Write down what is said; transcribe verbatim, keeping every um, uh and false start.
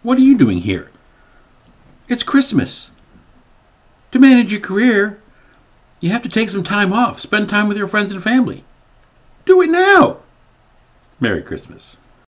What are you doing here? It's Christmas. To manage your career, you have to take some time off, spend time with your friends and family. Do it now. Merry Christmas.